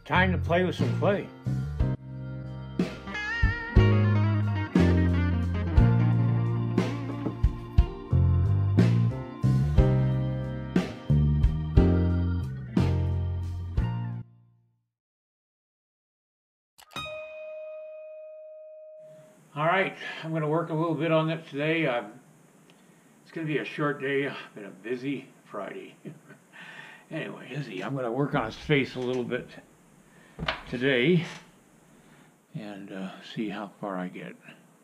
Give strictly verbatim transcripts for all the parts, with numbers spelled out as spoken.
Time to play with some clay. All right, I'm going to work a little bit on it today. Um, it's going to be a short day. I've been a busy Friday. Anyway, Izzy, I'm going to work on his face a little bit today and uh, see how far I get.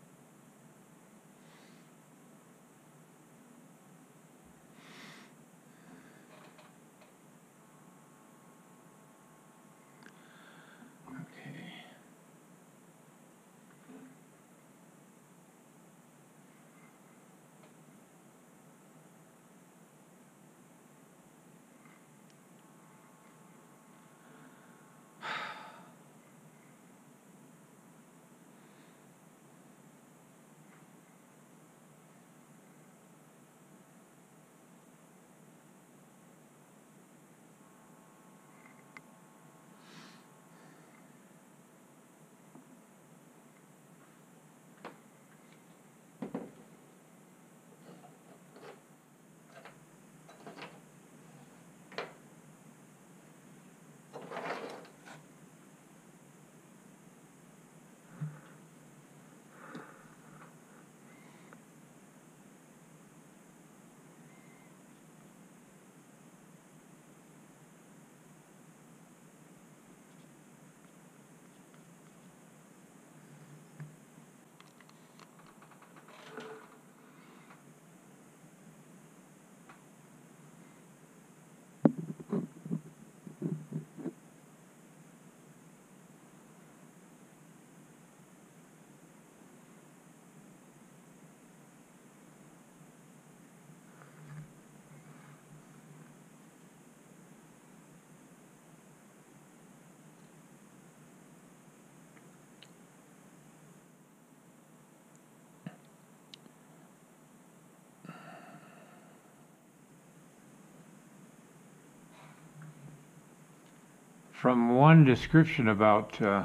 From one description about uh,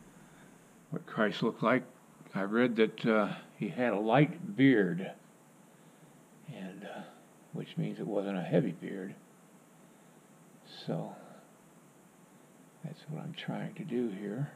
what Christ looked like, I read that uh, he had a light beard, and uh, which means it wasn't a heavy beard. So that's what I'm trying to do here.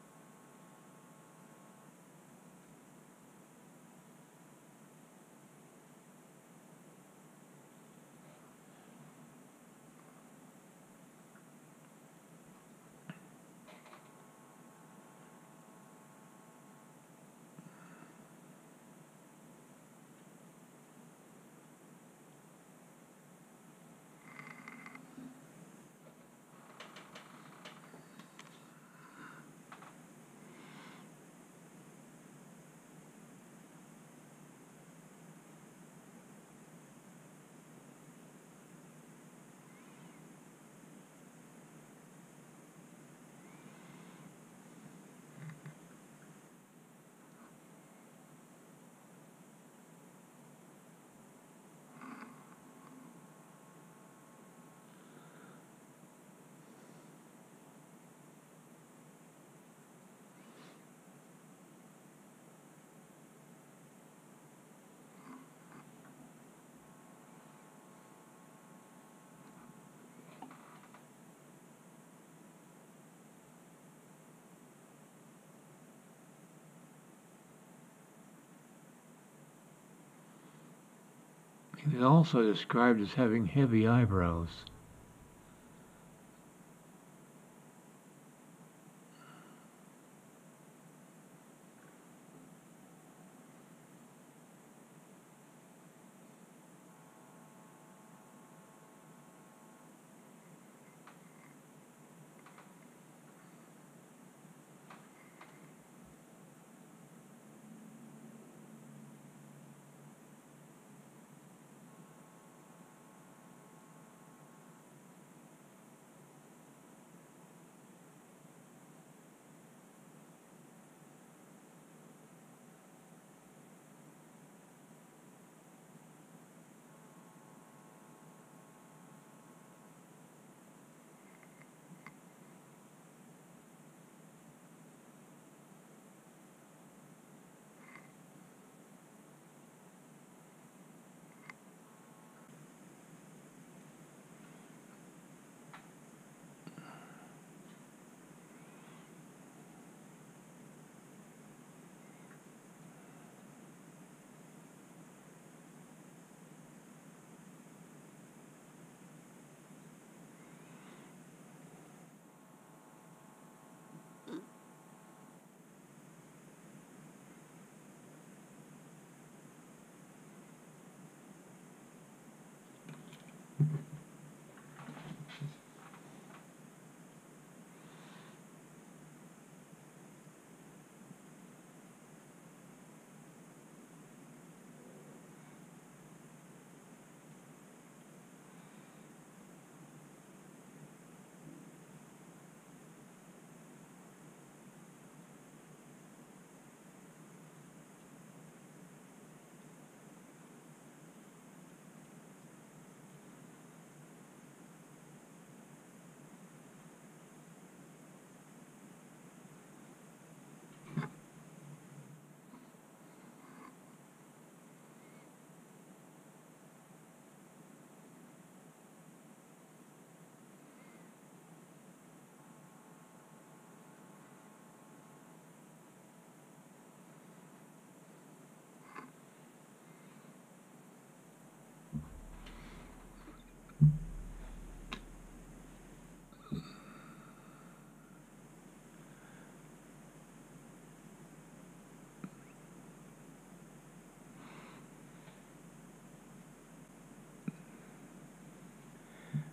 He is also described as having heavy eyebrows.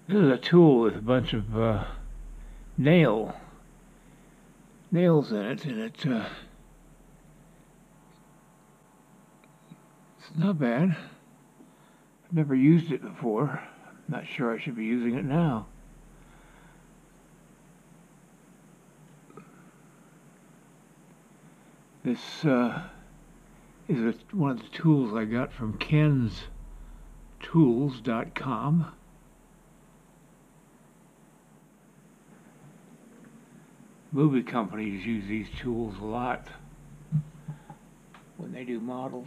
This is a tool with a bunch of uh, nail nails in it, and it uh, it's not bad. I've never used it before. Not sure I should be using it now. This uh, is a, one of the tools I got from kens tools dot com. Movie companies use these tools a lot when they do models.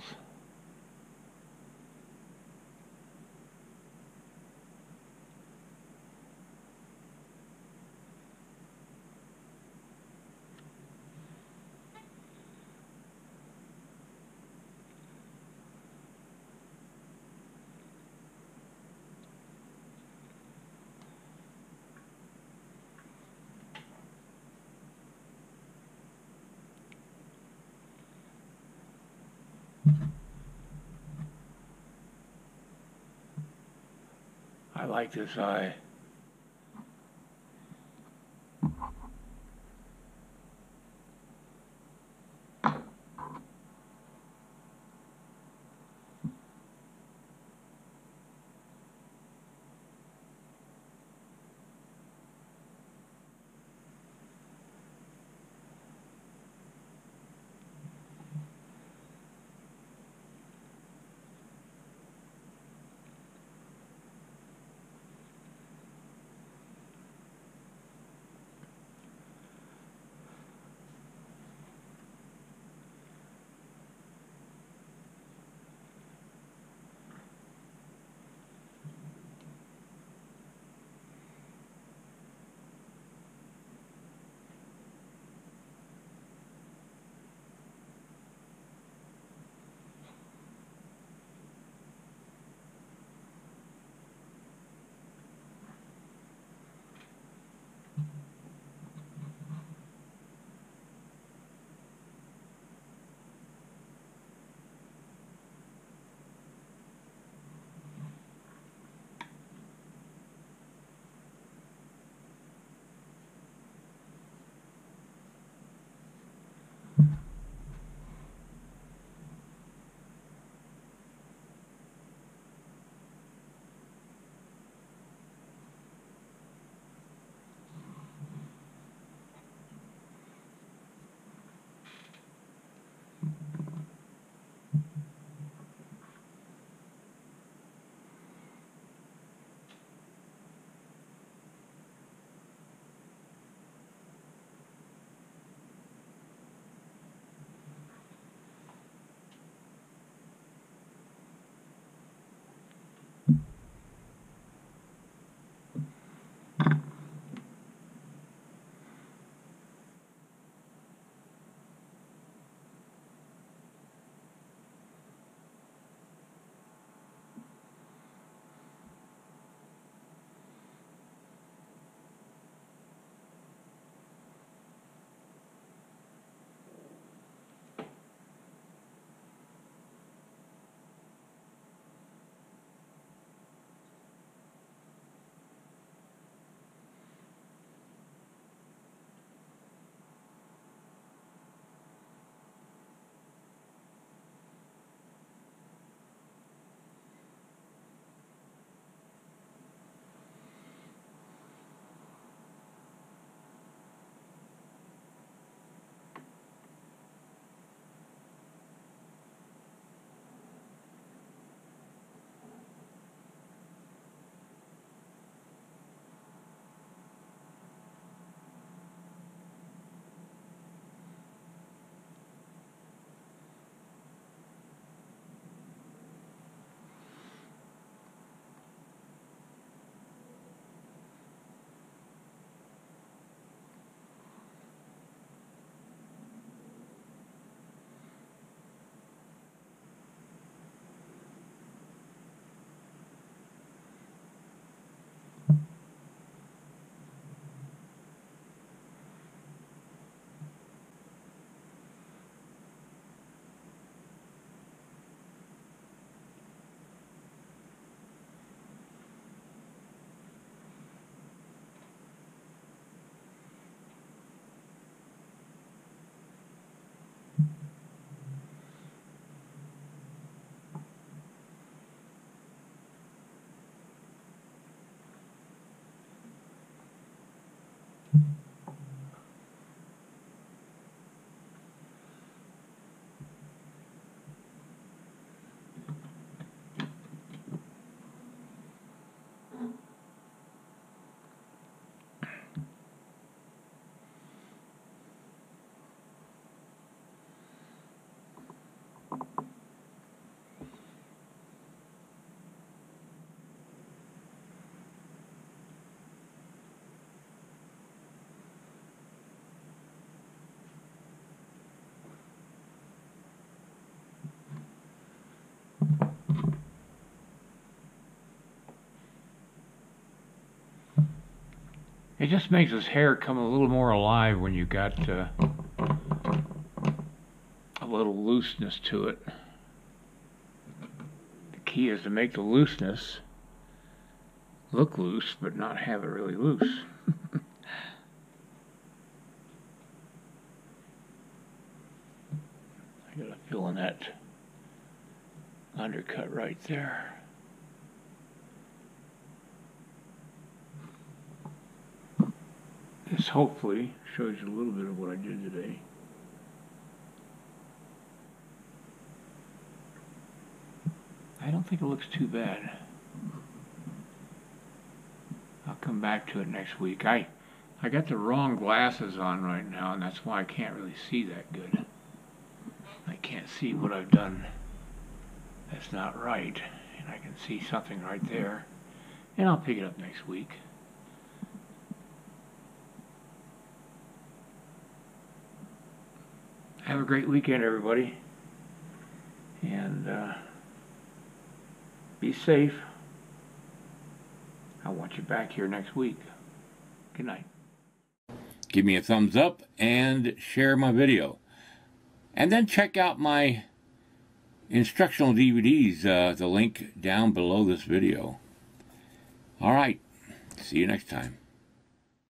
I like this eye. It just makes his hair come a little more alive when you got uh, a little looseness to it. The key is to make the looseness look loose, but not have it really loose. I gotta fill in that undercut right there. This hopefully shows you a little bit of what I did today. I don't think it looks too bad. I'll come back to it next week. I I got the wrong glasses on right now, and that's why I can't really see that good. I can't see what I've done that's not right, and I can see something right there, and I'll pick it up next week. Have a great weekend, everybody, and uh, be safe. I want you back here next week. Good night. Give me a thumbs up and share my video. And then check out my instructional D V Ds, uh, the link down below this video. All right, see you next time.